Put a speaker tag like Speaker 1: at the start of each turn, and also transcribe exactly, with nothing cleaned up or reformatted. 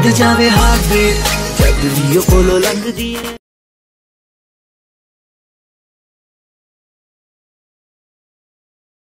Speaker 1: ਵੱਧ ਜਾਵੇ heart beat ਜਦ ਵੀ ਉਹ ਕੋਲੋਂ ਲੰਘਦੀ ਏ।